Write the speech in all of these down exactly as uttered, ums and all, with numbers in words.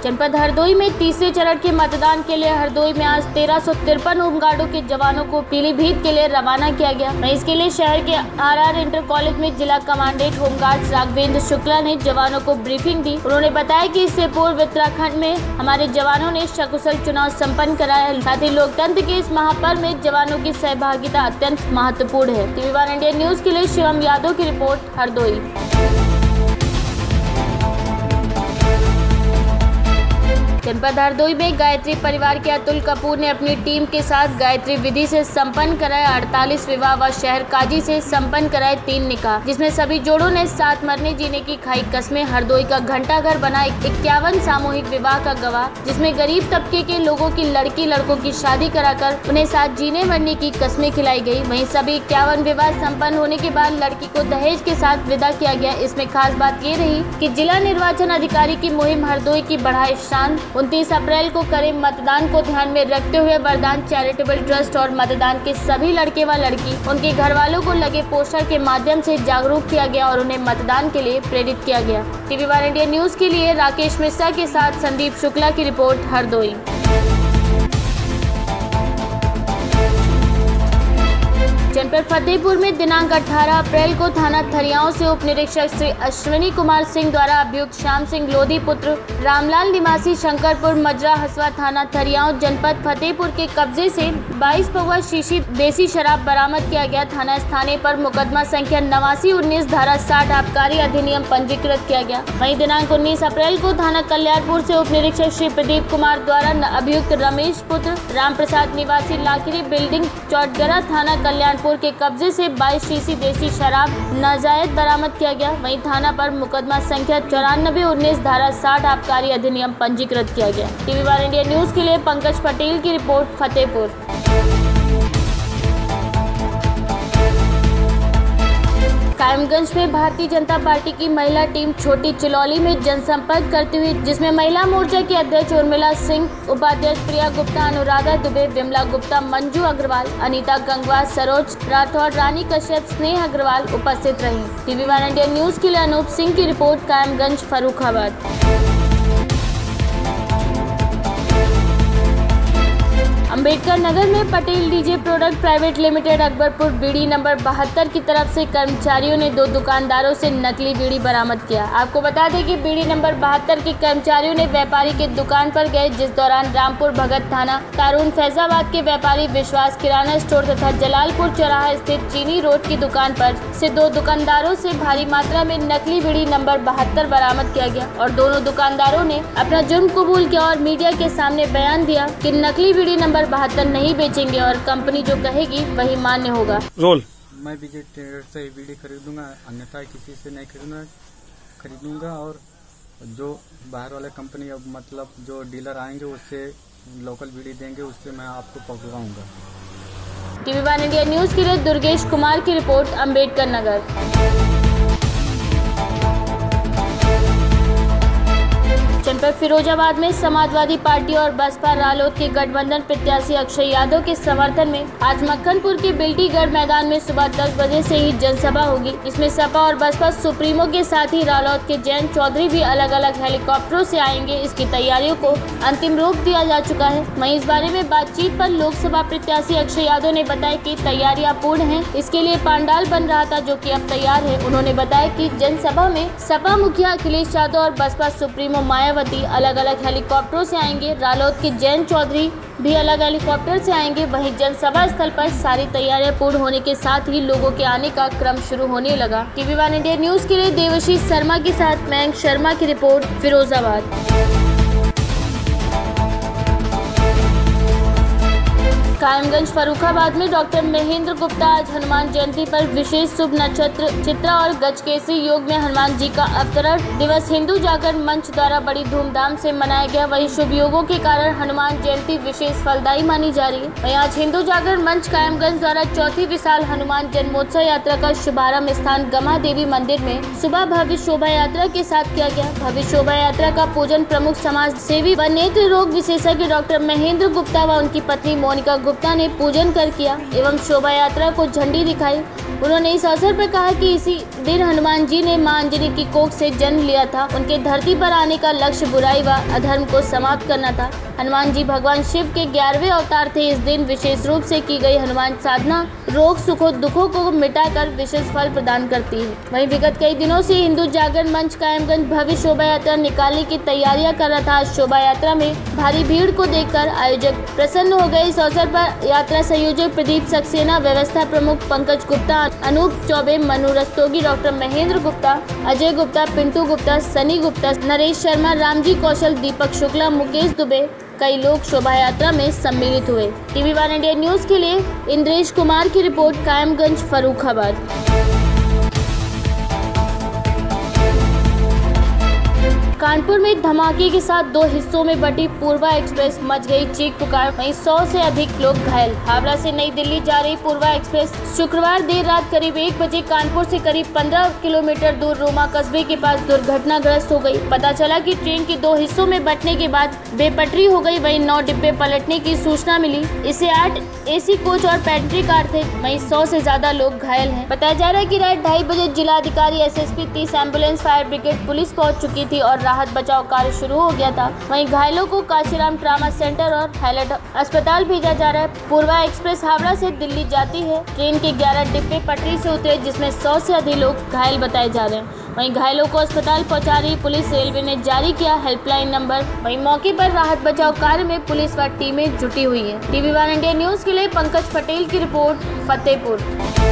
जनपद हरदोई में तीसरे चरण के मतदान के लिए हरदोई में आज तेरह सौ तिरपन होमगार्डों के जवानों को पीलीभीत के लिए रवाना किया गया। वहीं इसके लिए शहर के आर आर इंटर कॉलेज में जिला कमांडेंट होमगार्ड राघवेंद्र शुक्ला ने जवानों को ब्रीफिंग दी। उन्होंने बताया कि इससे पूर्व उत्तराखंड में हमारे जवानों ने सकुशल चुनाव संपन्न कराया। साथ ही लोकतंत्र के इस महापर्व में जवानों की सहभागिता अत्यंत महत्वपूर्ण है। टीवी वन इंडिया न्यूज के लिए शिवम यादव की रिपोर्ट हरदोई। जनपद हरदोई में गायत्री परिवार के अतुल कपूर ने अपनी टीम के साथ गायत्री विधि से संपन्न कराए अड़तालीस विवाह व शहर काजी से संपन्न कराए तीन निकाह, जिसमें सभी जोड़ों ने साथ मरने जीने की खाई कस्में। हरदोई का घंटाघर बना इक्यावन सामूहिक विवाह का गवाह, जिसमें गरीब तबके के लोगों की लड़की लड़कों की शादी कराकर उन्हें साथ जीने मरने की कस्में खिलाई गयी। वहीं सभी इक्यावन विवाह संपन्न होने के बाद लड़की को दहेज के साथ विदा किया गया। इसमें खास बात ये रही कि जिला निर्वाचन अधिकारी की मुहिम हरदोई की बढ़ाए शान। उनतीस अप्रैल को करें मतदान को ध्यान में रखते हुए वरदान चैरिटेबल ट्रस्ट और मतदान के सभी लड़के व लड़की उनके घर वालों को लगे पोस्टर के माध्यम से जागरूक किया गया और उन्हें मतदान के लिए प्रेरित किया गया। टीवी वन इंडिया न्यूज के लिए राकेश मिश्रा के साथ संदीप शुक्ला की रिपोर्ट हरदोई। जनपद फतेहपुर में दिनांक अठारह अप्रैल को थाना थरियाओं से उप निरीक्षक श्री अश्विनी कुमार सिंह द्वारा अभियुक्त श्याम सिंह लोधी पुत्र रामलाल निवासी शंकरपुर मजरा हसवा थाना थरियाओं जनपद फतेहपुर के कब्जे से बाईस पौवा शीशी देसी शराब बरामद किया गया। थाना स्थानीय पर मुकदमा संख्या नवासी उन्नीस धारा साठ आबकारी अधिनियम पंजीकृत किया गया। वहीं दिनांक उन्नीस अप्रैल को थाना कल्याणपुर से उप निरीक्षक श्री प्रदीप कुमार द्वारा अभियुक्त रमेश पुत्र राम प्रसाद निवासी लाखिरी बिल्डिंग चौटगरा थाना कल्याणपुर के कब्जे से बाईस शीशी देसी शराब नाजायज बरामद किया गया। वहीं थाना पर मुकदमा संख्या चौरानबे उन्नीस धारा साठ आबकारी अधिनियम पंजीकृत किया गया। टीवी वन इंडिया न्यूज के लिए पंकज पटेल की रिपोर्ट फतेहपुर। कायमगंज में भारतीय जनता पार्टी की महिला टीम छोटी चिलौली में जनसंपर्क करती हुई, जिसमें महिला मोर्चा की अध्यक्ष उर्मिला सिंह, उपाध्यक्ष प्रिया गुप्ता, अनुराधा दुबे, विमला गुप्ता, मंजू अग्रवाल, अनीता गंगवा, सरोज राठौर, रानी कश्यप, स्नेह अग्रवाल उपस्थित रही। टीवी वन इंडिया न्यूज के लिए अनूप सिंह की रिपोर्ट कायमगंज फर्रुखाबाद। अम्बेडकर नगर में Patel DJ product private limited Akbarpur बीड़ी नंबर बहत्तर की तरफ से कर्मचारियों ने दो दुकानदारों से नकली बीड़ी बरामद किया। आपको बता दें कि बीड़ी नंबर बहत्तर के कर्मचारियों ने व्यापारी के दुकान पर गए, जिस दौरान रामपुर भगत थाना तारून फैजाबाद के व्यापारी विश्वास किराना स्टोर तथा जलालपुर चौराहा स्थित चीनी रोड की दुकान पर से दो दुकानदारों से भारी मात्रा में नकली बीड़ी नंबर बहत्तर बरामद किया गया और दोनों दुकानदारों ने अपना जुर्म कबूल किया और मीडिया के सामने बयान दिया कि नकली बीड़ी नंबर बहत्तर नहीं बेचेंगे और कंपनी जो कहेगी वही मान्य होगा। रोल मैं विजय ट्रेडर्स से बीड़ी खरीदूंगा, अन्यथा किसी से नहीं खरीदूंगा खरीदूंगा और जो बाहर वाले कंपनी अब मतलब जो डीलर आएंगे उससे लोकल बीड़ी देंगे, उससे मैं आपको पकड़वाऊंगा। टीवी वन इंडिया न्यूज के लिए दुर्गेश कुमार की रिपोर्ट अम्बेडकर नगर। जनपद फिरोजाबाद में समाजवादी पार्टी और बसपा रालोद के गठबंधन प्रत्याशी अक्षय यादव के समर्थन में आज मक्खनपुर के बिल्टीगढ़ मैदान में सुबह दस बजे से ही जनसभा होगी। इसमें सपा और बसपा सुप्रीमो के साथ ही रालोद के जयंत चौधरी भी अलग अलग हेलीकॉप्टरों से आएंगे। इसकी तैयारियों को अंतिम रूप दिया जा चुका है। वहीं इस बारे में बातचीत पर लोकसभा प्रत्याशी अक्षय यादव ने बताया कि तैयारियां पूर्ण हैं। इसके लिए पंडाल बन रहा था जो कि अब तैयार है। उन्होंने बताया कि जनसभा में सपा मुखिया अखिलेश यादव और बसपा सुप्रीमो मायावती अलग अलग हेलीकॉप्टरों से आएंगे। रालोद के जयंत चौधरी भी अलग हेलीकॉप्टर से आएंगे। वहीं जनसभा स्थल पर सारी तैयारियां पूर्ण होने के साथ ही लोगों के आने का क्रम शुरू होने लगा। टीवी वन इंडिया न्यूज के लिए देवशीष शर्मा के साथ मयंक शर्मा की रिपोर्ट फिरोजाबाद। कायमगंज फर्रुखाबाद में डॉक्टर महेंद्र गुप्ता आज हनुमान जयंती पर विशेष शुभ नक्षत्र चित्रा और गजकेसरी योग में हनुमान जी का अवतरण दिवस हिंदू जागरण मंच द्वारा बड़ी धूमधाम से मनाया गया। वहीं शुभ योगों के कारण हनुमान जयंती विशेष फलदायी मानी जा रही है। वहीं आज हिंदू जागरण मंच कायमगंज द्वारा चौथी विशाल हनुमान जन्मोत्सव यात्रा का शुभारंभ स्थान गमा देवी मंदिर में सुबह भव्य शोभा यात्रा के साथ किया गया। भव्य शोभा यात्रा का पूजन प्रमुख समाज सेवी व नेत्र रोग विशेषज्ञ डॉक्टर महेंद्र गुप्ता व उनकी पत्नी मोनिका गुप्ता ने पूजन कर किया एवं शोभा यात्रा को झंडी दिखाई। उन्होंने इस अवसर पर कहा कि इसी दिन हनुमान जी ने मां अंजनी की कोख से जन्म लिया था। उनके धरती पर आने का लक्ष्य बुराई व अधर्म को समाप्त करना था। हनुमान जी भगवान शिव के ग्यारहवें अवतार थे। इस दिन विशेष रूप से की गई हनुमान साधना रोग सुखों दुखों को मिटाकर विशेष फल प्रदान करती है। वहीं विगत कई दिनों से हिंदू जागरण मंच कायमगंज भव्य शोभा यात्रा निकालने की तैयारियां कर रहा था। शोभा यात्रा में भारी भीड़ को देखकर आयोजक प्रसन्न हो गए। इस अवसर पर यात्रा संयोजक प्रदीप सक्सेना, व्यवस्था प्रमुख पंकज गुप्ता, अनूप चौबे, मनु रस्तोगी, डॉक्टर महेंद्र गुप्ता, अजय गुप्ता, पिंटू गुप्ता, सनी गुप्ता, नरेश शर्मा, रामजी कौशल, दीपक शुक्ला, मुकेश दुबे कई लोग शोभा यात्रा में सम्मिलित हुए। टीवी वन इंडिया न्यूज के लिए इंद्रेश कुमार की रिपोर्ट, कायमगंज, फर्रुखाबाद। कानपुर में धमाके के साथ दो हिस्सों में बटी पूर्वा एक्सप्रेस, मच गई चीख पुकार, वहीं सौ से अधिक लोग घायल। हावड़ा से नई दिल्ली जा रही पूर्वा एक्सप्रेस शुक्रवार देर रात करीब एक बजे कानपुर से करीब पंद्रह किलोमीटर दूर रोमा कस्बे के पास दुर्घटनाग्रस्त हो गई। पता चला कि ट्रेन के दो हिस्सों में बंटने के बाद बेपटरी हो गई। वहीं नौ डिब्बे पलटने की सूचना मिली। इससे आठ एसी कोच और पैंट्री कार थे। वहीं सौ से ज्यादा लोग घायल हैं। बताया जा रहा है कि रात ढाई बजे जिला अधिकारी, एसएसपी, तीस एम्बुलेंस, फायर ब्रिगेड, पुलिस पहुंच चुकी थी और राहत बचाव कार्य शुरू हो गया था। वहीं घायलों को काशीराम ट्रामा सेंटर और हैलट अस्पताल भेजा जा रहा है। पूर्वा एक्सप्रेस हावड़ा से दिल्ली जाती है। ट्रेन के ग्यारह डिब्बे पटरी से उतरे, जिसमें सौ से अधिक लोग घायल बताए जा रहे हैं। वहीं घायलों को अस्पताल पहुंचा रही पुलिस। रेलवे ने जारी किया हेल्पलाइन नंबर। वहीं मौके पर राहत बचाव कार्य में पुलिस व टीमें जुटी हुई है। टीवी वन इंडिया न्यूज के लिए पंकज पटेल की रिपोर्ट, फतेहपुर।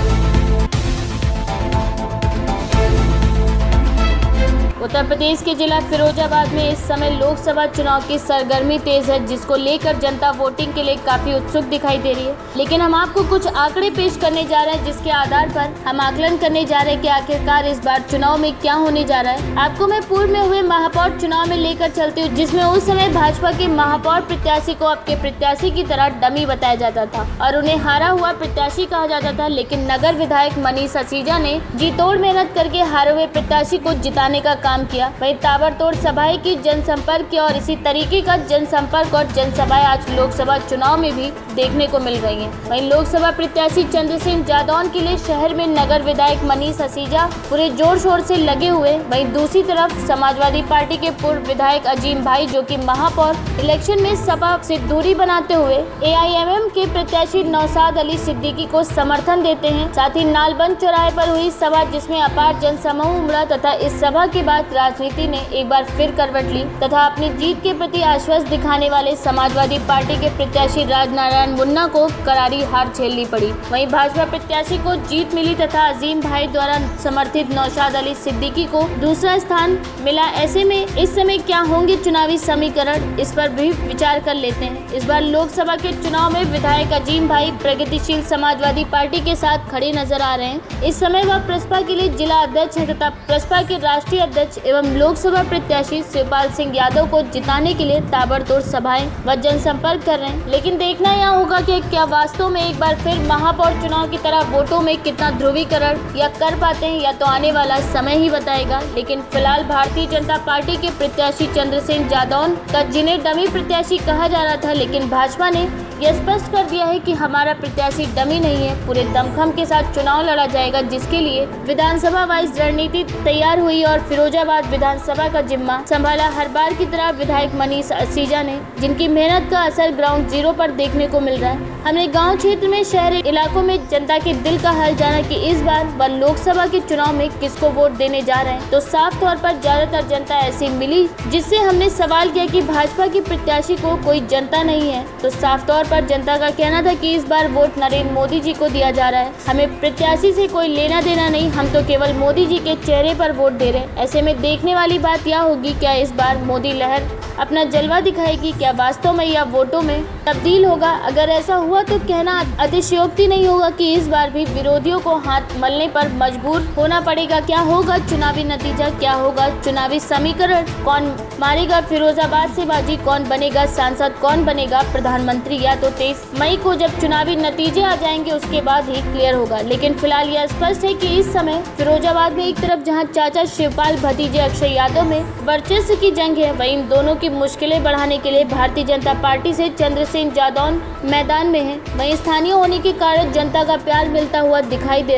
उत्तर प्रदेश के जिला फिरोजाबाद में इस समय लोकसभा चुनाव की सरगर्मी तेज है, जिसको लेकर जनता वोटिंग के लिए काफी उत्सुक दिखाई दे रही है। लेकिन हम आपको कुछ आंकड़े पेश करने जा रहे हैं, जिसके आधार पर हम आकलन करने जा रहे हैं कि आखिरकार इस बार चुनाव में क्या होने जा रहा है। आपको मैं पूर्व में हुए महापौर चुनाव में लेकर चलती हूँ, जिसमें उस समय भाजपा के महापौर प्रत्याशी को आपके प्रत्याशी की तरह डमी बताया जाता था और उन्हें हारा हुआ प्रत्याशी कहा जाता था। लेकिन नगर विधायक मनीष असीजा ने जी तोड़ मेहनत करके हारे हुए प्रत्याशी को जिताने का काम किया। वहीं ताबड़तोड़ सभाएं की, जनसंपर्क किया और इसी तरीके का जनसंपर्क और जनसभाएं आज लोकसभा चुनाव में भी देखने को मिल रही हैं। वहीं लोकसभा प्रत्याशी चंद्रसेन जादौन के लिए शहर में नगर विधायक मनीष असीजा पूरे जोर शोर से लगे हुए। वहीं दूसरी तरफ समाजवादी पार्टी के पूर्व विधायक अजीम भाई, जो कि महापौर इलेक्शन में सपा से दूरी बनाते हुए एआईएमएम के प्रत्याशी नौशाद अली सिद्दीकी को समर्थन देते हैं। साथ ही नालबंद चौराहे पर हुई सभा, जिसमें अपार जनसमूह उमड़ा तथा इस सभा के बाद राजनीति ने एक बार फिर करवट ली तथा अपनी जीत के प्रति आश्वस्त दिखाने वाले समाजवादी पार्टी के प्रत्याशी राजनारायण मुन्ना को करारी हार झेलनी पड़ी। वहीं भाजपा प्रत्याशी को जीत मिली तथा अजीम भाई द्वारा समर्थित नौशाद अली सिद्दीकी को दूसरा स्थान मिला। ऐसे में इस समय क्या होंगे चुनावी समीकरण, इस पर भी विचार कर लेते हैं। इस बार लोकसभा के चुनाव में विधायक अजीम भाई प्रगतिशील समाजवादी पार्टी के साथ खड़े नजर आ रहे हैं। इस समय वह प्रसपा के लिए जिला अध्यक्ष है तथा प्रसपा के राष्ट्रीय अध्यक्ष एवं लोकसभा प्रत्याशी शिवपाल सिंह यादव को जिताने के लिए ताबड़तोड़ सभाएं व जनसंपर्क कर रहे हैं। लेकिन देखना यह होगा कि क्या वास्तव में एक बार फिर महापौर चुनाव की तरह वोटों में कितना ध्रुवीकरण या कर पाते हैं, या तो आने वाला समय ही बताएगा। लेकिन फिलहाल भारतीय जनता पार्टी के प्रत्याशी चंद्रसेन जादौन का, जिन्हें डमी प्रत्याशी कहा जा रहा था, लेकिन भाजपा ने यह स्पष्ट कर दिया है कि हमारा प्रत्याशी डमी नहीं है, पूरे दमखम के साथ चुनाव लड़ा जाएगा, जिसके लिए विधानसभा वाइज रणनीति तैयार हुई और फिरोजाबाद विधानसभा का जिम्मा संभाला हर बार की तरह विधायक मनीष असीजा ने, जिनकी मेहनत का असर ग्राउंड जीरो पर देखने को मिल रहा है। हमने गांव क्षेत्र में, शहरी इलाकों में जनता के दिल का हाल जाना कि इस बार वह लोकसभा के चुनाव में किसको वोट देने जा रहे हैं, तो साफ तौर पर ज्यादातर जनता ऐसी मिली, जिससे हमने सवाल किया कि भाजपा की प्रत्याशी को कोई जनता नहीं है, तो साफ तौर पर जनता का कहना था कि इस बार वोट नरेंद्र मोदी जी को दिया जा रहा है, हमें प्रत्याशी से कोई लेना देना नहीं, हम तो केवल मोदी जी के चेहरे पर वोट दे रहे हैं। ऐसे में देखने वाली बात यह होगी, क्या इस बार मोदी लहर अपना जलवा दिखाएगी, क्या वास्तव में यह वोटों में तब्दील होगा। अगर ऐसा हुआ तो कहना अतिशयोक्ति नहीं होगा कि इस बार भी विरोधियों को हाथ मलने पर मजबूर होना पड़ेगा। क्या होगा चुनावी नतीजा, क्या होगा चुनावी समीकरण, कौन मारेगा फिरोजाबाद से बाजी, कौन बनेगा सांसद, कौन बनेगा प्रधानमंत्री, या तो तेईस मई को जब चुनावी नतीजे आ जाएंगे उसके बाद ही क्लियर होगा। लेकिन फिलहाल यह स्पष्ट है कि इस समय फिरोजाबाद में एक तरफ जहां चाचा शिवपाल भतीजे अक्षय यादव में वर्चस्व की जंग है, वहीं इन दोनों की मुश्किलें बढ़ाने के लिए भारतीय जनता पार्टी से चंद्रसेन जादौन मैदान में है। वहीं स्थानीय होने के कारण जनता का प्यार मिलता हुआ दिखाई दे रहा है।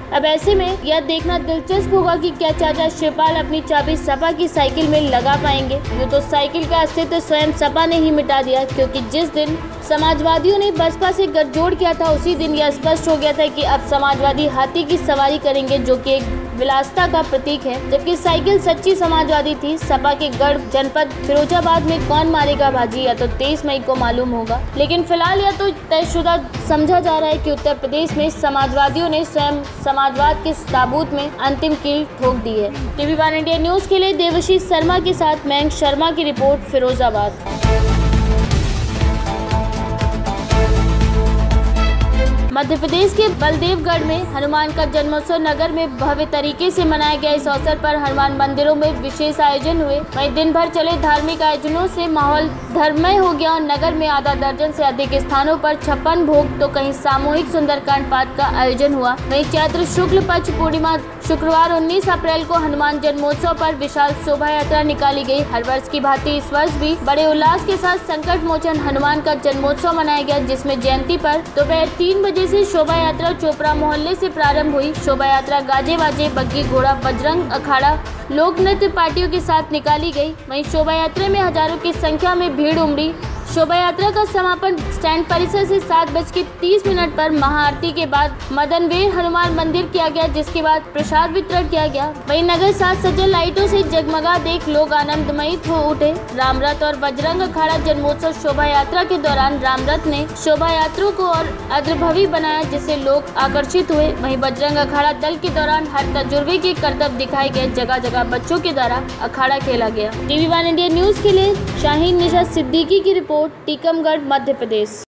अब ऐसे में यह देखना दिलचस्प होगा कि क्या चाचा शिवपाल अपनी चाबी सपा की साइकिल में लगा पाएंगे। यूँ तो साइकिल का अस्तित्व स्वयं सपा ने ही मिटा दिया, क्योंकि जिस दिन समाजवादियों ने बसपा से गठजोड़ किया था उसी दिन यह स्पष्ट हो गया था कि अब समाजवादी हाथी की सवारी करेंगे, जो कि एक विलासिता का प्रतीक है, जबकि साइकिल सच्ची समाजवादी थी। सपा के गढ़ जनपद फिरोजाबाद में कौन मारेगा बाजी, या तो तेईस मई को मालूम होगा, लेकिन फिलहाल यह तो तयशुदा समझा जा रहा है कि उत्तर प्रदेश में समाजवादियों ने स्वयं समाजवाद के ताबूत में अंतिम कील ठोक दी है। टीवी वन इंडिया न्यूज के लिए देवशीष शर्मा के साथ मयंक शर्मा की रिपोर्ट, फिरोजाबाद। मध्य प्रदेश के बलदेवगढ़ में हनुमान का जन्मोत्सव नगर में भव्य तरीके से मनाया गया। इस अवसर पर हनुमान मंदिरों में विशेष आयोजन हुए। वहीं दिन भर चले धार्मिक आयोजनों से माहौल धर्ममय हो गया और नगर में आधा दर्जन से अधिक स्थानों पर छप्पन भोग तो कहीं सामूहिक सुंदरकांड पाठ का आयोजन हुआ। वहीं चैत्र शुक्ल पक्ष पूर्णिमा शुक्रवार उन्नीस अप्रैल को हनुमान जन्मोत्सव पर विशाल शोभा यात्रा निकाली गई। हर वर्ष की भांति इस वर्ष भी बड़े उल्लास के साथ संकट मोचन हनुमान का जन्मोत्सव मनाया गया, जिसमें जयंती पर दोपहर तीन बजे से शोभा यात्रा चोपड़ा मोहल्ले से प्रारंभ हुई। शोभा यात्रा गाजे बाजे, बग्गी घोड़ा, बजरंग अखाड़ा, लोक नृत्य पार्टियों के साथ निकाली गई। वहीं शोभा यात्रा में हजारों की संख्या में भीड़ उमड़ी। शोभा यात्रा का समापन स्टैंड परिसर से सात बज के तीस मिनट पर महाआरती के बाद मदनवेर हनुमान मंदिर किया गया, जिसके बाद प्रसाद वितरण किया गया। वहीं नगर साज सज्जन लाइटों से जगमगा देख लोग आनंदमयी हो उठे। रामरथ और बजरंग अखाड़ा जन्मोत्सव शोभा यात्रा के दौरान रामरथ ने शोभा यात्रा को और अद्रभवी बनाया, जिससे लोग आकर्षित हुए। वहीं बजरंग अखाड़ा दल के दौरान हर तजुर्बे के करतब दिखाए गए। जगह जगह बच्चों के द्वारा अखाड़ा खेला गया। टीवी वन इंडिया न्यूज के लिए शाहीन निशा सिद्दीकी की रिपोर्ट, टीकमगढ़, मध्य प्रदेश।